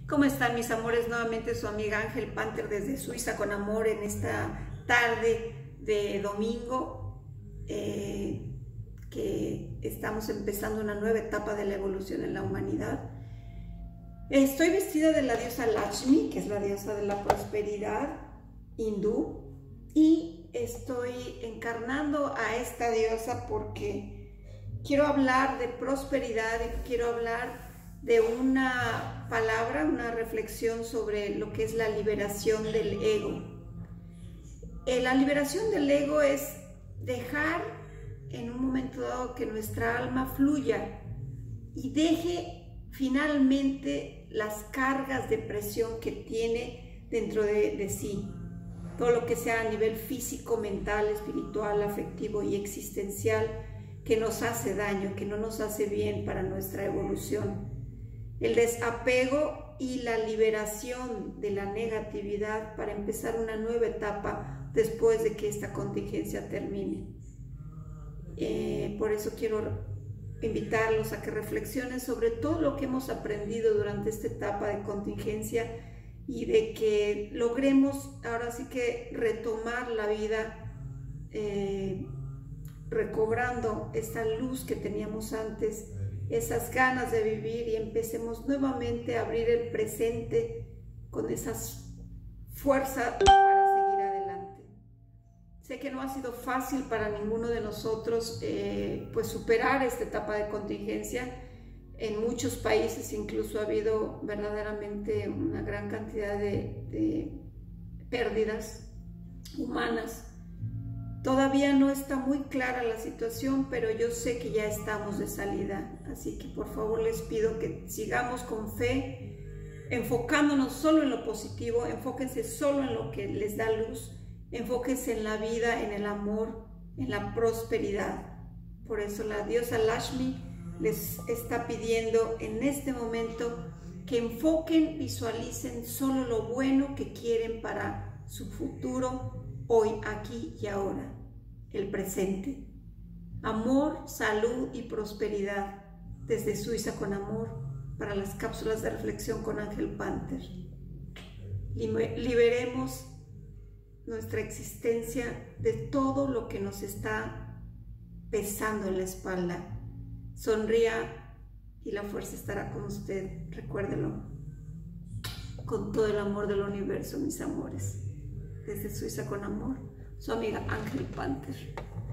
¿Cómo están mis amores? Nuevamente su amiga Ángel Panther desde Suiza con amor en esta tarde de domingo que estamos empezando una nueva etapa de la evolución en la humanidad. Estoy vestida de la diosa Lakshmi, que es la diosa de la prosperidad hindú, y estoy encarnando a esta diosa porque quiero hablar de prosperidad y quiero hablar de una palabra, una reflexión sobre lo que es la liberación del ego. La liberación del ego es dejar en un momento dado que nuestra alma fluya y deje finalmente las cargas de presión que tiene dentro de sí. Todo lo que sea a nivel físico, mental, espiritual, afectivo y existencial que nos hace daño, que no nos hace bien para nuestra evolución. El desapego y la liberación de la negatividad para empezar una nueva etapa después de que esta contingencia termine. Por eso quiero invitarlos a que reflexionen sobre todo lo que hemos aprendido durante esta etapa de contingencia y de que logremos ahora sí que retomar la vida recobrando esa luz que teníamos antes, esas ganas de vivir, y empecemos nuevamente a abrir el presente con esas fuerzas para seguir adelante. Sé que no ha sido fácil para ninguno de nosotros pues superar esta etapa de contingencia. En muchos países incluso ha habido verdaderamente una gran cantidad de pérdidas humanas. Todavía no está muy clara la situación, pero yo sé que ya estamos de salida. Así que por favor les pido que sigamos con fe, enfocándonos solo en lo positivo, enfóquense solo en lo que les da luz, enfóquense en la vida, en el amor, en la prosperidad. Por eso la diosa Lakshmi les está pidiendo en este momento que enfoquen, visualicen solo lo bueno que quieren para su futuro, hoy, aquí y ahora, el presente. Amor, salud y prosperidad desde Suiza con amor para las cápsulas de reflexión con Ángel Panther. Liberemos nuestra existencia de todo lo que nos está pesando en la espalda. Sonría y la fuerza estará con usted, recuérdelo, con todo el amor del universo, mis amores. Desde Suiza con amor, su amiga Ángel Panther.